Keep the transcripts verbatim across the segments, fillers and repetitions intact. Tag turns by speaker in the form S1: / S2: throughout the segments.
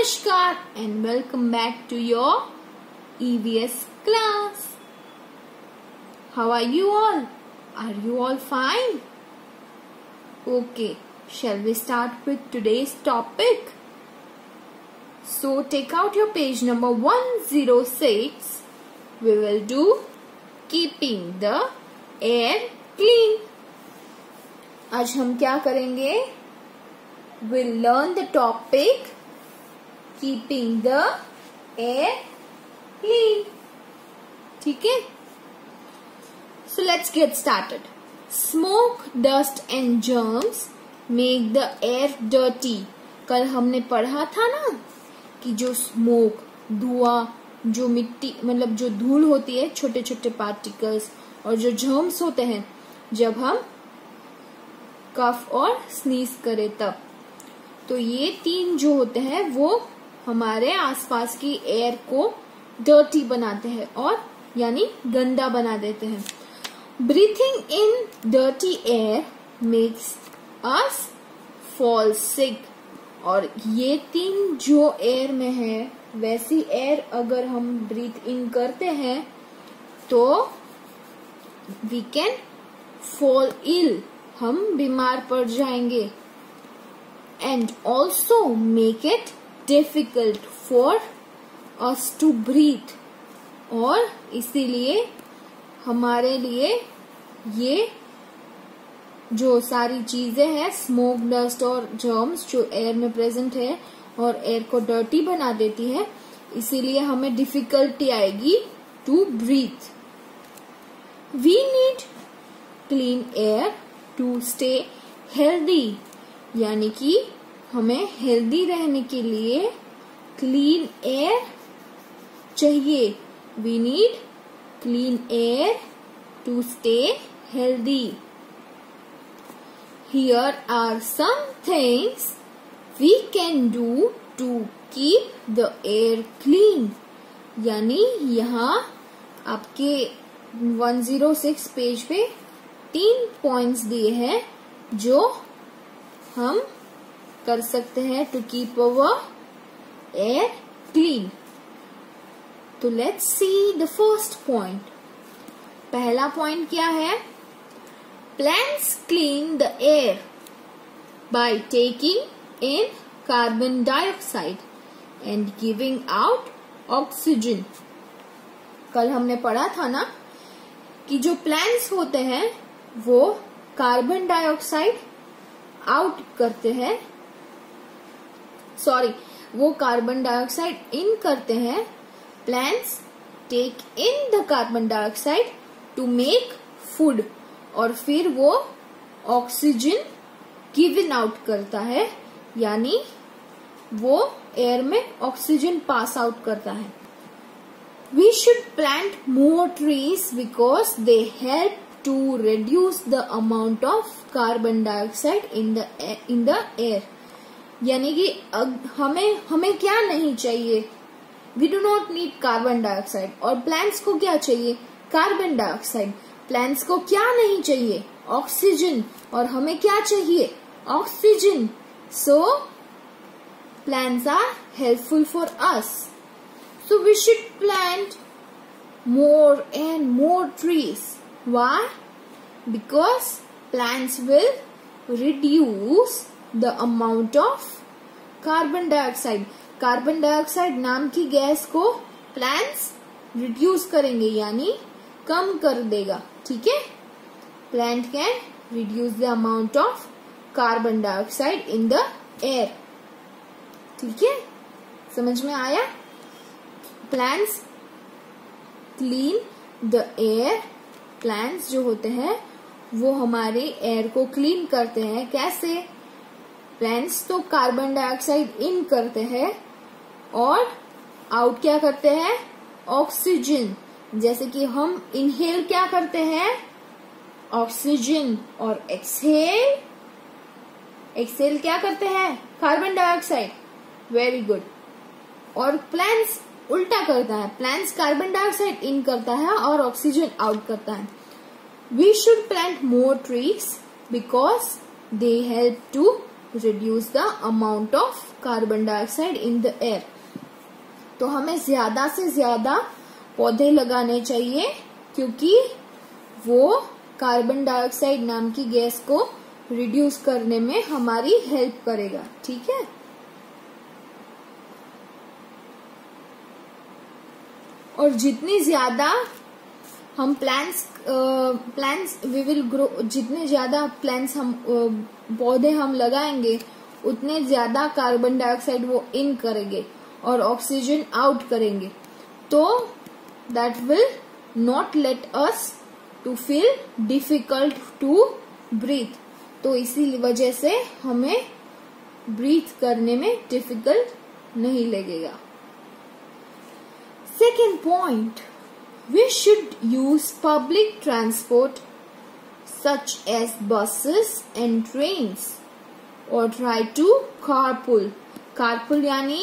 S1: Namaskar and welcome back to your E V S class. How are you all? Are you all fine? Okay, shall we start with today's topic? So take out your page number one oh six. We will do keeping the air clean. आज हम क्या करेंगे? We'll learn the topic keeping the air clean. ठीक है? So let's get started. Smoke, dust and germs make the air dirty. कल हमने पढ़ा था ना कि जो स्मोक, धुआं, जो मिट्टी मतलब जो धूल होती है, छोटे छोटे पार्टिकल्स और जो जर्म्स होते हैं जब हम कफ और स्नीज करें तब, तो ये तीन जो होते हैं वो हमारे आसपास की एयर को डर्टी बनाते हैं और यानी गंदा बना देते हैं. Breathing in dirty air makes us fall sick. और ये तीन जो एयर में है वैसी एयर अगर हम ब्रीथ इन करते हैं तो वी कैन फॉल इल, हम बीमार पड़ जाएंगे. And also make it difficult for us to breathe. और इसीलिए हमारे लिए ये जो सारी चीजें हैं, स्मोक, डस्ट और जर्म्स जो एयर में प्रेजेंट है और एयर को डर्टी बना देती है, इसीलिए हमें डिफिकल्टी आएगी to breathe. We need clean air to stay healthy. यानी कि हमें हेल्दी रहने के लिए क्लीन एयर चाहिए. We need clean air to stay healthy. Here are some things we can do to keep the air clean. यानी यहाँ आपके one oh six पेज पे तीन पॉइंट्स दिए हैं जो हम कर सकते हैं to keep our air clean. तो let's see the first point. पहला पॉइंट क्या है? Plants clean the air by taking in carbon dioxide and giving out oxygen. कल हमने पढ़ा था ना कि जो प्लांट्स होते हैं वो कार्बन डाइऑक्साइड आउट करते हैं, सॉरी वो कार्बन डाइऑक्साइड इन करते हैं. Plants take in the carbon dioxide to make food और फिर वो ऑक्सीजन गिवन आउट करता है, यानी वो एयर में ऑक्सीजन पास आउट करता है. We should plant more trees because they help to reduce the amount of carbon dioxide in the in the air. यानी कि हमें हमें क्या नहीं चाहिए? We do not need carbon dioxide. और प्लांट्स को क्या चाहिए? Carbon dioxide. प्लांट्स को क्या नहीं चाहिए? ऑक्सीजन. और हमें क्या चाहिए? Oxygen. So plants are helpful for us. So we should plant more and more trees. Why? Because plants will reduce the amount of carbon dioxide. Carbon dioxide नाम की गैस को प्लांट्स रिड्यूस करेंगे, यानी कम कर देगा. ठीक है? Plant can reduce the amount of carbon dioxide in the air. ठीक है? समझ में आया? Plants clean the air. Plants जो होते हैं वो हमारे एयर को क्लीन करते हैं. कैसे? प्लांट्स तो कार्बन डाइऑक्साइड इन करते हैं और आउट क्या करते हैं? ऑक्सीजन. जैसे कि हम इनहेल क्या करते हैं? ऑक्सीजन. और एक्सहेल एक्सहेल क्या करते हैं? Carbon dioxide. Very good. और प्लांट्स उल्टा करता है. प्लांट्स कार्बन डाइऑक्साइड इन करता है और ऑक्सीजन आउट करता है. We should plant more trees because they help to reduce the amount of carbon dioxide in the air. तो हमें ज्यादा से ज्यादा पौधे लगाने चाहिए क्योंकि वो कार्बन डाइऑक्साइड नाम की गैस को रिड्यूस करने में हमारी हेल्प करेगा. ठीक है. और जितनी ज्यादा हम plants plants we will grow, जितने ज्यादा प्लांट्स हम uh, पौधे हम लगाएंगे उतने ज्यादा कार्बन डाइऑक्साइड वो इन करेंगे और ऑक्सीजन आउट करेंगे. तो that will not let us to feel difficult to breathe. तो इसी वजह से हमें ब्रीथ करने में डिफिकल्ट नहीं लगेगा. Second point, we should use public transport such as buses and trains or try to carpool. Carpool यानी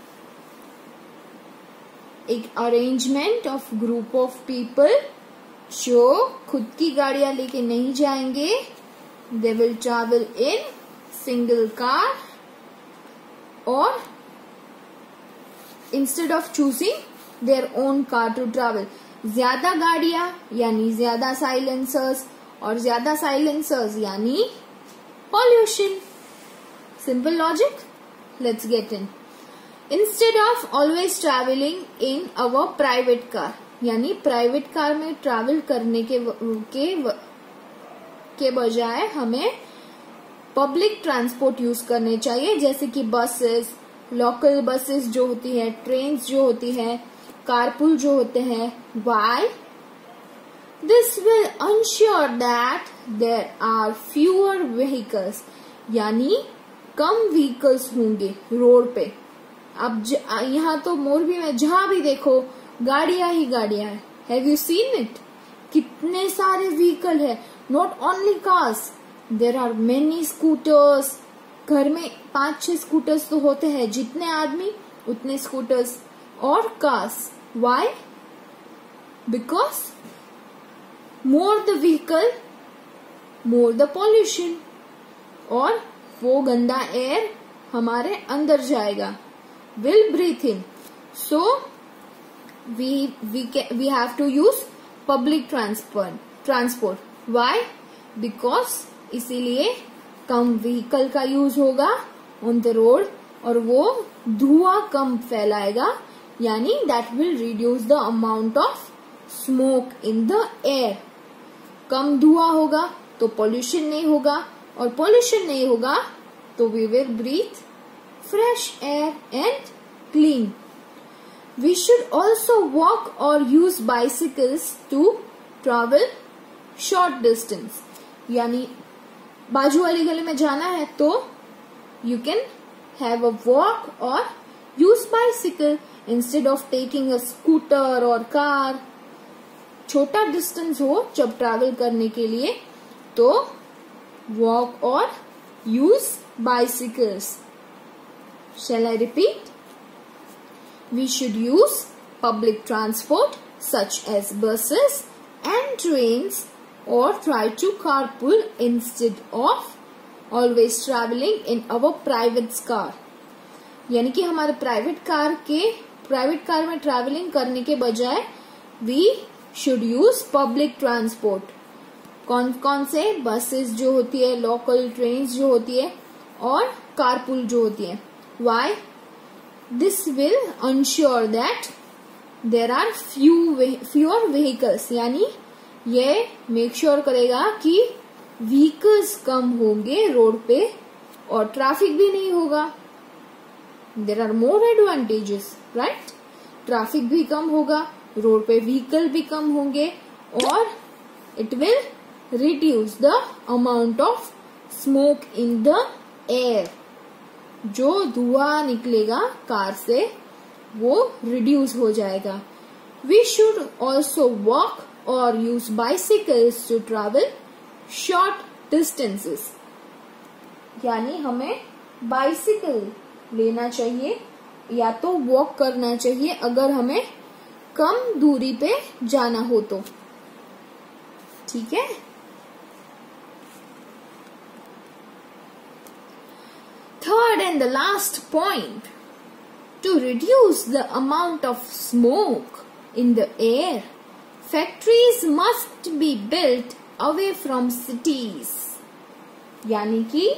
S1: एक arrangement of group of people जो खुद की गाड़ियां लेके नहीं जाएंगे. They will travel in single car or instead of choosing their own car to travel. ज्यादा गाड़ियां यानी ज्यादा साइलेंसर्स और ज्यादा साइलेंसर्स यानी pollution. Simple logic. Let's get in. Instead of always travelling in our private car, यानी private car में travel करने के के के बजाय हमें पब्लिक ट्रांसपोर्ट यूज करने चाहिए, जैसे कि बसेस, लोकल बसेस जो होती है, ट्रेन्स जो होती है, कारपूल जो होते हैं. Why? This will ensure that there are fewer vehicles, यानी कम व्हीकल्स होंगे रोड पे. अब यहाँ तो मोरबी में जहां भी देखो गाड़ियां ही गाड़ियां है. Have you seen it? कितने सारे व्हीकल है. Not only cars, there are many scooters. घर में पांच छह स्कूटर्स तो होते हैं, जितने आदमी उतने स्कूटर्स और cars. Why? Because more the vehicle, more the pollution. और वो गंदा एयर हमारे अंदर जाएगा. Will breathe in. So we we can, we have to use public transport. Transport. Why? Because इसीलिए कम व्हीकल का यूज होगा ऑन द रोड और वो धुआं कम फैलाएगा, यानी that will reduce the amount of smoke in the air. कम धुआं होगा तो पॉल्यूशन नहीं होगा, और पॉल्यूशन नहीं होगा तो we will breathe fresh air and clean. We should also walk और use bicycles to travel short distance, यानी बाजू वाली गली में जाना है तो you can have a walk और use bicycle instead of taking a scooter और कार. छोटा डिस्टेंस हो जब ट्रैवल करने के लिए तो वॉक और use bicycles. Shall I repeat? We should use public transport such as buses and trains or try to carpool instead of always traveling in our private car. यानी कि हमारे प्राइवेट कार के private car में travelling करने के बजाय we should use public transport. कौन कौन से? बसेस जो होती है, लोकल ट्रेन्स जो होती है और कारपूल जो होती है. Why? This will ensure that there are few fewer vehicles, यानी ये मेक श्योर करेगा कि व्हीकल्स कम होंगे रोड पे और ट्रैफिक भी नहीं होगा. There are more advantages, right? Traffic भी कम होगा, रोड पे व्हीकल भी कम होंगे और it will reduce the amount of smoke in the air. जो धुआं निकलेगा कार से वो रिड्यूस हो जाएगा. वी शुड ऑल्सो वॉक और use bicycles to travel short distances, यानी हमें बाइसिकल लेना चाहिए या तो वॉक करना चाहिए अगर हमें कम दूरी पे जाना हो तो. ठीक है. third and the last point, to reduce the amount of smoke in the air, factories must be built away from cities. यानी कि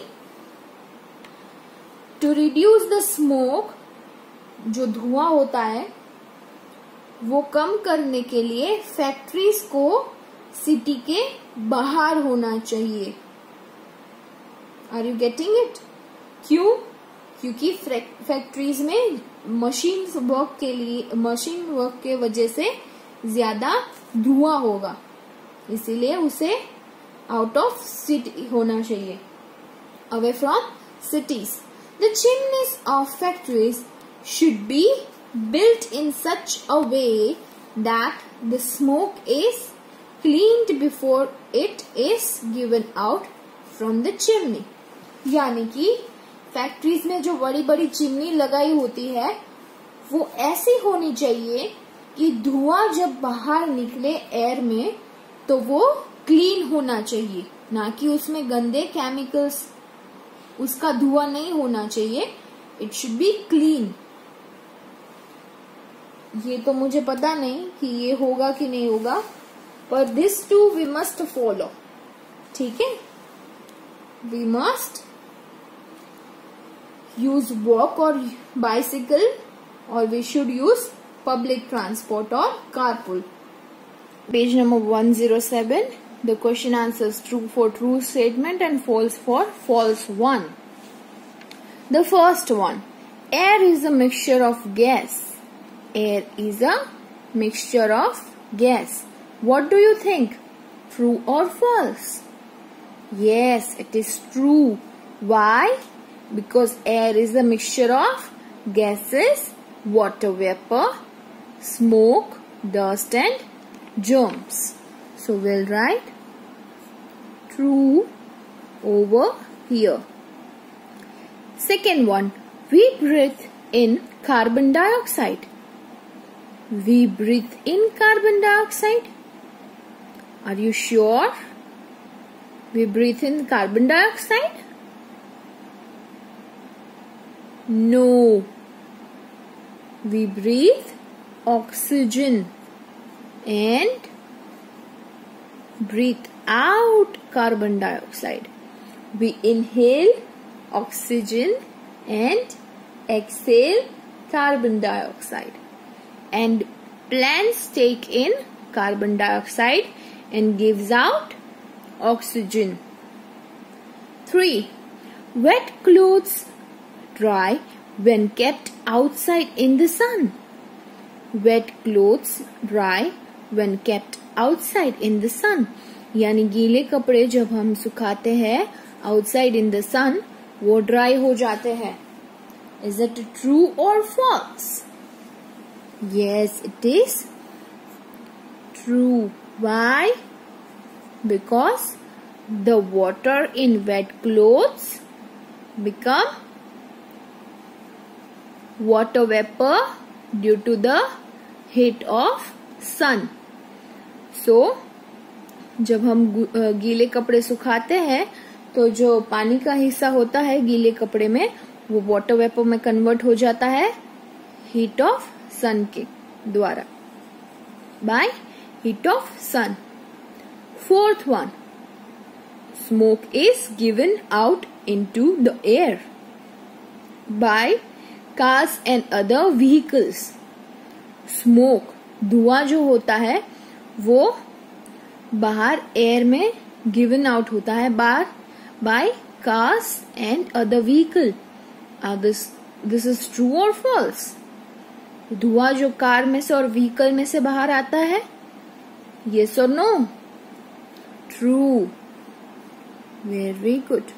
S1: to reduce the smoke, जो धुआं होता है वो कम करने के लिए फैक्ट्रीज को सिटी के बाहर होना चाहिए. Are you getting it? क्यों? क्योंकि फैक्ट्रीज में मशीन वर्क के लिए मशीन वर्क के वजह से ज्यादा धुआं होगा, इसीलिए उसे आउट ऑफ सिटी होना चाहिए, away from cities. The chimneys of factories should be built in such a way that the smoke is cleaned before it is given out from the chimney. यानी कि फैक्ट्रीज में जो बड़ी बड़ी chimney लगाई होती है वो ऐसी होनी चाहिए कि धुआं जब बाहर निकले एयर में तो वो क्लीन होना चाहिए, ना कि उसमें गंदे केमिकल्स, उसका धुआं नहीं होना चाहिए. It should be clean. ये तो मुझे पता नहीं कि ये होगा कि नहीं होगा, पर this too we must follow. ठीक है, वी मस्ट यूज वॉक और बाइसिकल, और we should use public transport और carpool. Page number one oh seven. The question answers true for true statement and false for false one. The first one, air is a mixture of gas. Air is a mixture of gas. What do you think? True or false? Yes, it is true. Why? Because air is a mixture of gases, water vapor, smoke, dust and germs. So we'll write true over here. Second one, we breathe in carbon dioxide. We breathe in carbon dioxide. Are you sure? We breathe in carbon dioxide? No. We breathe oxygen and breathe out carbon dioxide. We inhale oxygen and exhale carbon dioxide. And plants take in carbon dioxide and gives out oxygen. Three, wet clothes dry when kept outside in the sun. Wet clothes dry when kept outside in the sun. यानी गीले कपड़े जब हम सुखाते हैं outside in the sun, वो dry हो जाते हैं. Is it true or false? Yes, it is true. Why? Because the water in wet clothes become water vapor due to the heat of sun. So, जब हम गीले कपड़े सुखाते हैं तो जो पानी का हिस्सा होता है गीले कपड़े में वो वाटर वेपर में कन्वर्ट हो जाता है हीट ऑफ सन के द्वारा, by heat of sun. Fourth one, smoke is given out into the air by cars and other vehicles. Smoke, धुआं जो होता है वो बाहर एयर में गिवन आउट होता है बाहर by cars and other vehicle. This this is true और फॉल्स? धुआं जो कार में से और व्हीकल में से बाहर आता है, yes or no? True. Very good.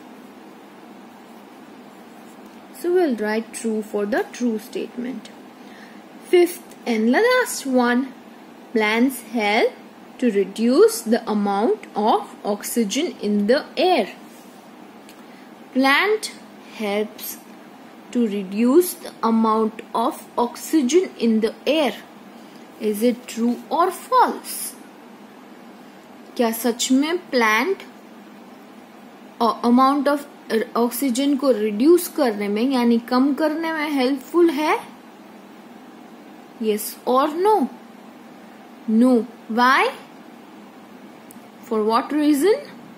S1: So we'll write true for the true statement. Fifth and the last one, plants help to reduce the amount of oxygen in the air. Plant helps to reduce the amount of oxygen in the air. Is it true or false? क्या सच में plant amount of oxygen को reduce करने में यानी कम करने में helpful है? यस और no? No. Why? For what reason?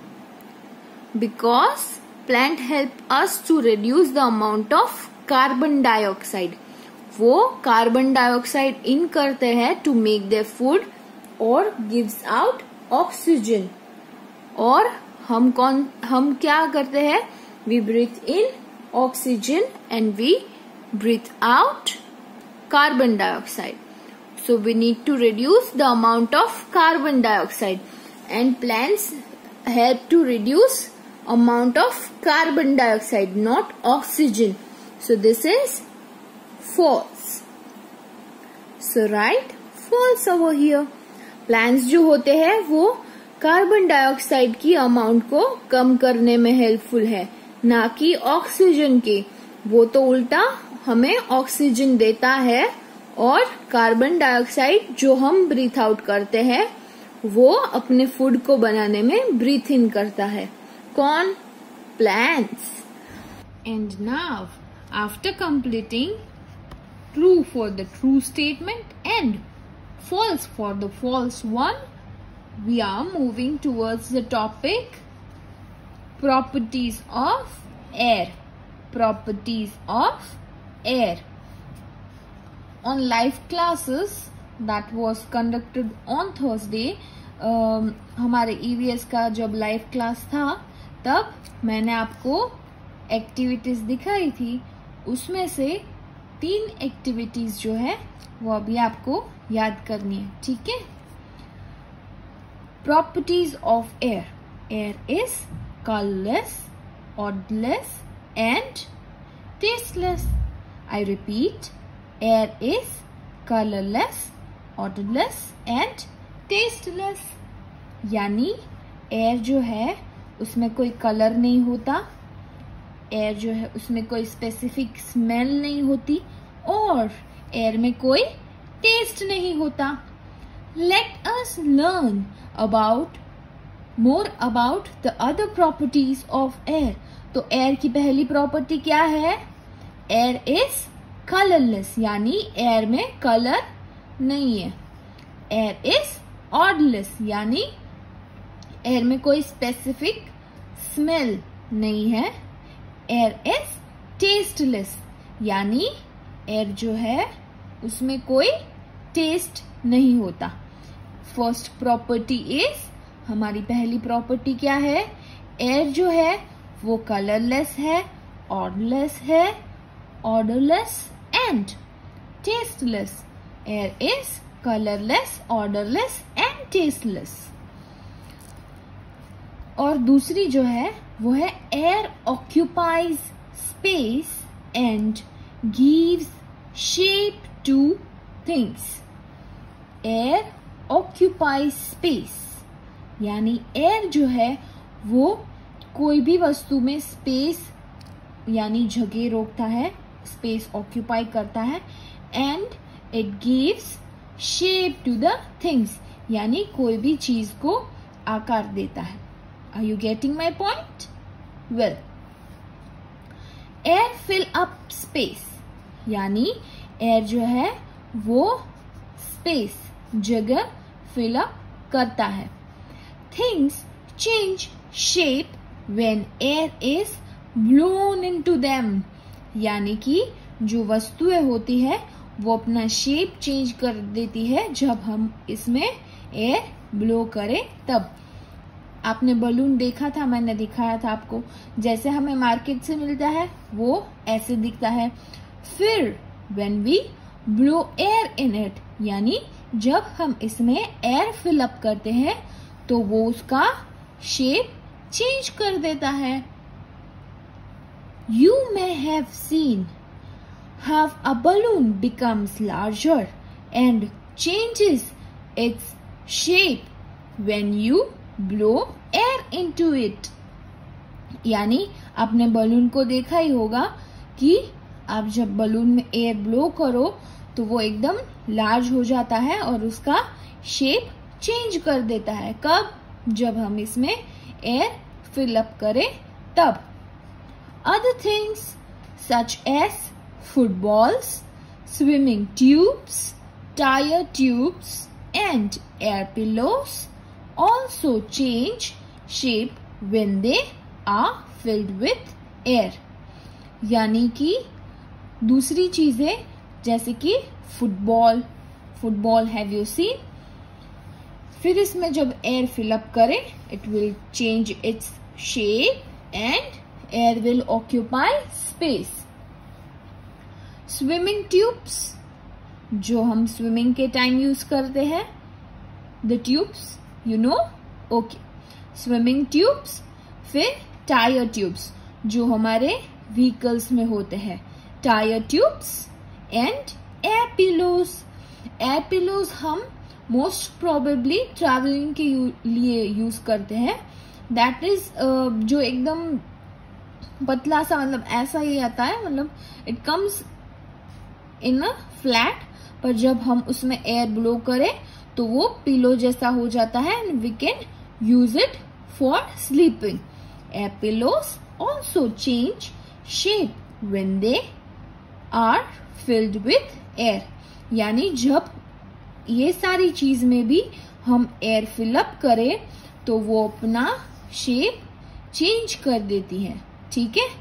S1: Because plant help us to reduce the amount of carbon dioxide. वो कार्बन डाइऑक्साइड इन करते हैं टू मेक देयर फूड और गिव्स आउट ऑक्सीजन. और हम कौन हम क्या करते हैं? We breathe in oxygen and we breathe out carbon dioxide. So we need to reduce the amount of carbon dioxide, and plants help to reduce amount of carbon dioxide, not oxygen. So this is false. So write false over here. Plants जो होते हैं वो carbon dioxide की amount को कम करने में helpful है, ना कि ऑक्सीजन के. वो तो उल्टा हमें ऑक्सीजन देता है और कार्बन डाइऑक्साइड जो हम ब्रीथ आउट करते हैं वो अपने फूड को बनाने में ब्रीथ इन करता है. कौन? Plants. And now after completing true for the true statement and false for the false one, we are moving towards the topic properties of air. Properties of air. On live classes that was conducted on Thursday, uh, हमारे E V S का जब live class था तब मैंने आपको activities दिखाई थी. उसमें से तीन एक्टिविटीज जो है वो अभी आपको याद करनी है. ठीक है. Properties of air. Air is colourless, odorless and tasteless. I repeat, air is colorless, odorless and tasteless. यानी एयर जो है उसमें कोई कलर नहीं होता, एयर जो है उसमें कोई स्पेसिफिक स्मेल नहीं होती और एयर में कोई टेस्ट नहीं होता. Let us learn about more about the other properties of air. तो एयर की पहली प्रॉपर्टी क्या है? एयर इज कलरलेस, यानी एयर में कलर नहीं है. एयर इज ऑडरलेस, यानी एयर में कोई स्पेसिफिक स्मेल नहीं है. एयर इज टेस्टलेस, यानी एयर जो है उसमें कोई टेस्ट नहीं होता. फर्स्ट प्रॉपर्टी इज, हमारी पहली प्रॉपर्टी क्या है? एयर जो है वो कलरलेस है, ऑडरलेस है, odourless and tasteless. Air is colourless, odourless and tasteless. और दूसरी जो है वो है air occupies space and gives shape to things. Air occupies space, यानी एयर जो है वो कोई भी वस्तु में स्पेस यानी जगह रोकता है, स्पेस ऑक्यूपाई करता है. And it gives shape to the things, यानी कोई भी चीज को आकार देता है. Are you getting my point? Well, air fill up space, यानी एयर जो है वो स्पेस जगह फिल अप करता है. Things change shape when air is blown into them, यानी कि जो वस्तुएं होती है वो अपना शेप चेंज कर देती है जब हम इसमें एयर ब्लो करें तब. आपने बलून देखा था, मैंने दिखाया था आपको, जैसे हमें मार्केट से मिलता है वो ऐसे दिखता है. फिर when we blow air in it, यानी जब हम इसमें एयर फिल अप करते हैं तो वो उसका शेप चेंज कर देता है. You may have seen how a balloon becomes larger and changes its shape when you blow air into it. यानी आपने बलून को देखा ही होगा कि आप जब बलून में एयर ब्लो करो तो वो एकदम लार्ज हो जाता है और उसका शेप चेंज कर देता है. कब? जब हम इसमें एयर फिल अप करें tub. Other things such as footballs, swimming tubes, tire tubes and air pillows also change shape when they are filled with air. यानी कि दूसरी चीजें जैसे कि football, football have you seen, फिर इसमें जब एयर फिलअप करे it will change its shape and air will occupy space. Swimming tubes जो हम स्विमिंग के टाइम यूज करते हैं, the tubes you know, okay, swimming tubes. फिर टायर ट्यूब्स जो हमारे व्हीकल्स में होते हैं, tyre tubes and air pillows. Air pillows हम मोस्ट प्रोबेबली ट्रैवलिंग के लिए यूज करते हैं. दैट इज uh, जो एकदम पतला सा, मतलब ऐसा ही आता है, मतलब it comes in a flat, पर जब हम उसमें एयर ब्लो करें तो वो पिलो जैसा हो जाता है and we can use it for sleeping. Air pillows also change shape when they are filled with air. यानी जब ये सारी चीज में भी हम एयर फिलअप करें तो वो अपना शेप चेंज कर देती है. ठीक है.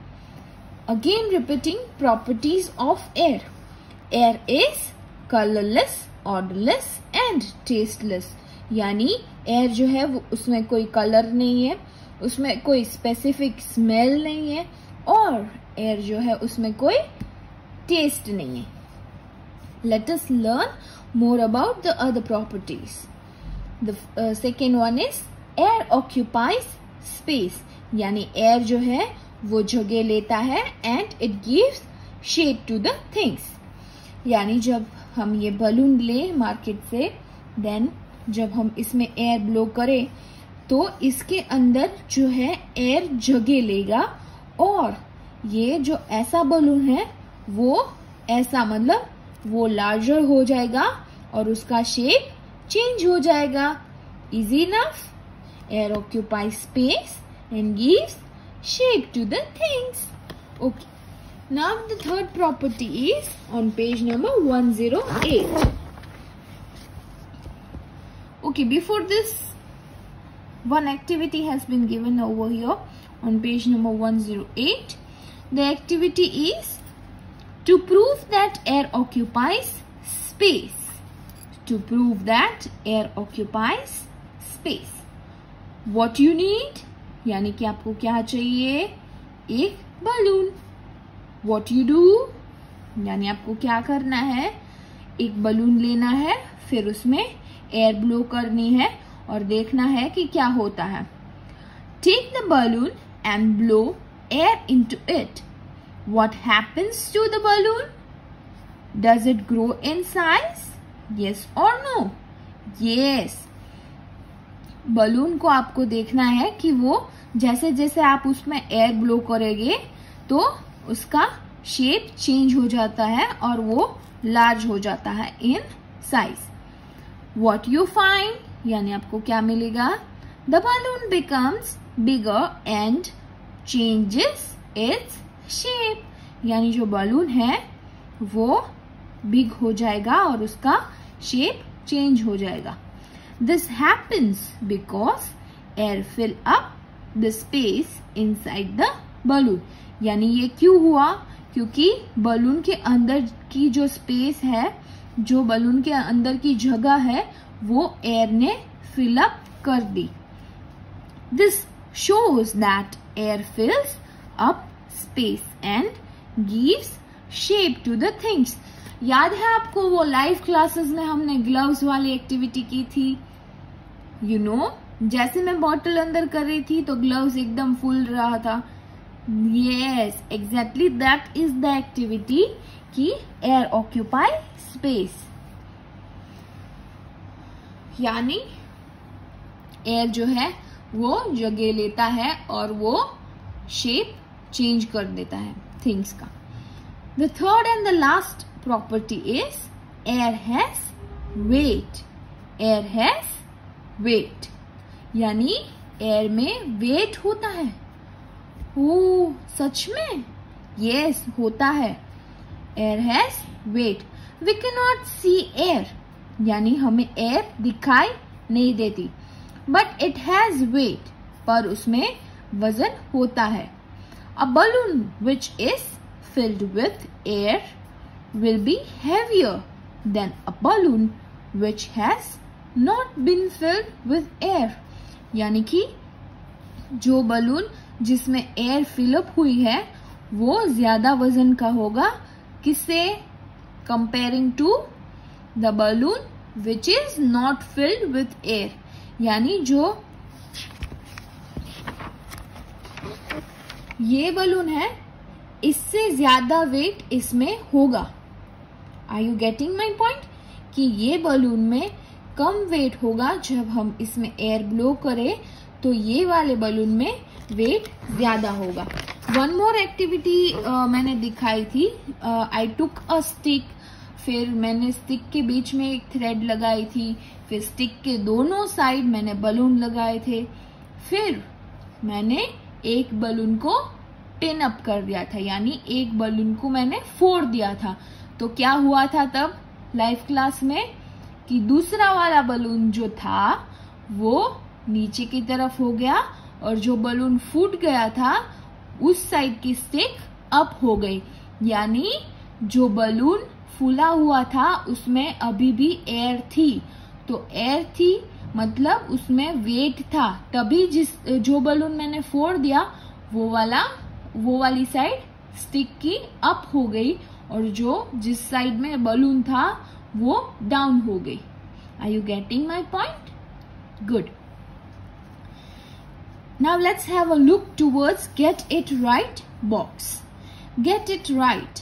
S1: Again repeating properties of air. Air is colourless, odourless and tasteless. यानी एयर जो है वो उसमें कोई कलर नहीं है, उसमें कोई स्पेसिफिक स्मेल नहीं है, और एयर जो है उसमें कोई टेस्ट नहीं है. Let us learn more about the other properties. The uh, second one is air occupies space. यानी air जो है वो जगह लेता है and it gives shape to the things. यानी जब हम ये बलून ले मार्केट से, देन जब हम इसमें एयर ब्लो करें तो इसके अंदर जो है एयर जगह लेगा, और ये जो ऐसा बलून है वो ऐसा, मतलब वो लार्जर हो जाएगा और उसका शेप चेंज हो जाएगा. Easy enough. Air occupy space and gives shape to the things. Okay, now the third property is on page number one oh eight. Okay, before this, one activity has been given over here on page number one oh eight. The activity is to prove that air occupies space. To prove that air occupies space. What you need? यानी कि आपको क्या चाहिए? एक balloon. What you do? यानी आपको क्या करना है? एक बलून लेना है, फिर उसमें एयर ब्लो करनी है और देखना है कि क्या होता है. Take the balloon and blow air into it. What happens to the balloon? Does it grow in size? Yes or no? Yes. Balloon को आपको देखना है कि वो जैसे जैसे आप उसमें एयर ब्लो करेंगे तो उसका शेप चेंज हो जाता है और वो लार्ज हो जाता है in size. What you find? यानी आपको क्या मिलेगा? The balloon becomes bigger and changes its shape. यानी जो बलून है वो बिग हो जाएगा और उसका शेप चेंज हो जाएगा. This happens because air fill up the space inside the balloon. यानी ये क्यों हुआ? क्योंकि बलून के अंदर की जो स्पेस है, जो बलून के अंदर की जगह है, वो एयर ने फिल अप कर दी. This shows that air fills up space and gives shape to the things. याद है आपको वो लाइव क्लासेस में हमने ग्लव्स वाली एक्टिविटी की थी? यू you नो know, जैसे मैं बॉटल अंदर कर रही थी तो ग्लव्स एकदम फूल रहा था. Yes, exactly that is the activity कि एयर ऑक्यूपाई स्पेस. यानी एयर जो है वो जगह लेता है और वो शेप चेंज कर देता है थिंग्स का. The third and the last property is air has weight. Air has weight यानी एयर में वेट होता है. ओह, सच में? यस, होता है। Air has weight. We can not see air, यानी हमें एयर दिखाई नहीं देती, बट इट हैज वेट, पर उसमें वजन होता है। A balloon which is filled with air will be heavier than a balloon which has not been filled with air, यानी कि जो बलून जिसमें एयर फिलअप हुई है वो ज्यादा वजन का होगा। किससे? Comparing to the balloon which is not filled with air, यानी जो ये बलून है इससे ज्यादा वेट इसमें होगा। Are you getting my point? कि ये बलून में कम वेट होगा, जब हम इसमें एयर ब्लो करें तो ये वाले बलून में वेट ज्यादा होगा। वन मोर एक्टिविटी मैंने दिखाई थी। आई टुक अ स्टिक, फिर मैंने स्टिक के बीच में एक थ्रेड लगाई थी, फिर स्टिक के दोनों साइड मैंने बलून लगाए थे, फिर मैंने एक बलून को पिन अप कर दिया था, यानी एक बलून को मैंने फोड़ दिया था। तो क्या हुआ था तब लाइव क्लास में कि दूसरा वाला बलून जो था वो नीचे की तरफ हो गया और जो बलून फूट गया था उस साइड की स्टिक अप हो गई, यानी जो बलून फूला हुआ था उसमें अभी भी एयर थी। तो एयर थी मतलब उसमें वेट था, तभी जिस जो बलून मैंने फोड़ दिया वो वाला वो वाली साइड स्टिक की अप हो गई और जो जिस साइड में बलून था वो डाउन हो गई। Are you getting my point? Good. Now let's have a look towards get it right box. Get it right.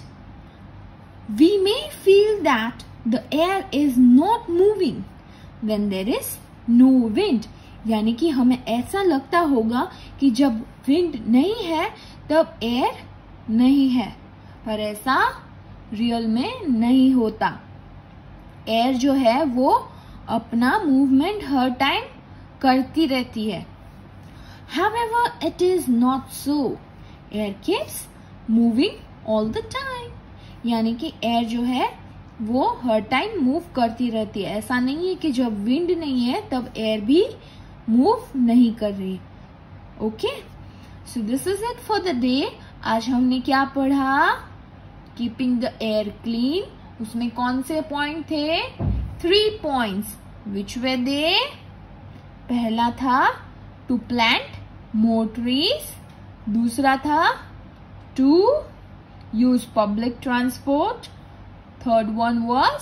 S1: We may feel that the air is not moving when there is no wind. यानी कि हमें ऐसा लगता होगा कि जब wind नहीं है तब एयर नहीं है, पर ऐसा रियल में नहीं होता। एयर जो है वो अपना मूवमेंट हर टाइम करती रहती है। However, it is not so. Air keeps moving all the time. यानी कि एयर जो है वो हर टाइम मूव करती रहती है। ऐसा नहीं है कि जब विंड नहीं है तब एयर भी मूव नहीं कर रही। Okay, so this is it for the day. आज हमने क्या पढ़ा? Keeping the air clean. उसमें कौन से पॉइंट थे? Three points. Which were they? पहला था टू प्लांट more trees, दूसरा था to use public transport, third one was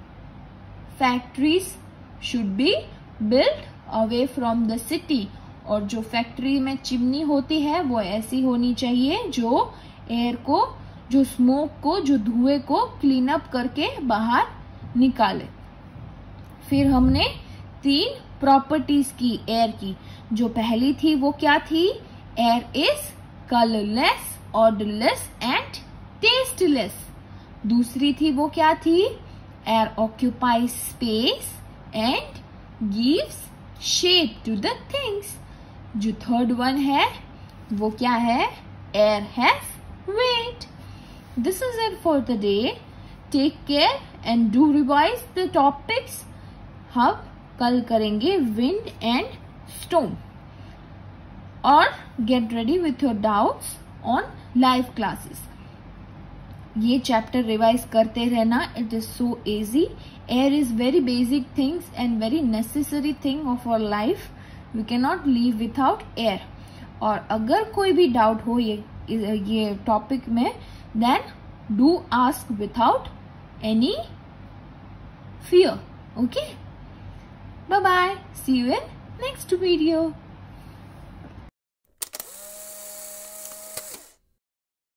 S1: factories should be built away from the city, और जो फैक्ट्री में चिमनी होती है वो ऐसी होनी चाहिए जो एयर को, जो स्मोक को, जो धुएं को क्लीन अप करके बाहर निकाले। फिर हमने तीन प्रॉपर्टीज की एयर की। जो पहली थी वो क्या थी? Air is colourless, odourless and tasteless. दूसरी थी वो क्या थी? Air occupies space and gives shape to the things. जो थर्ड वन है वो क्या है? Air has weight. This is it for the day. Take care and do revise the topics. हम कल करेंगे विंड एंड स्टॉर्म, और get ready with your doubts on live classes. ये चैप्टर रिवाइज करते रहना, it is so easy. Air is very basic things and very necessary thing of our life. We can not live without air. और अगर कोई भी doubt हो ये ये टॉपिक में, then do ask without any fear. Okay, bye bye, see you in next video.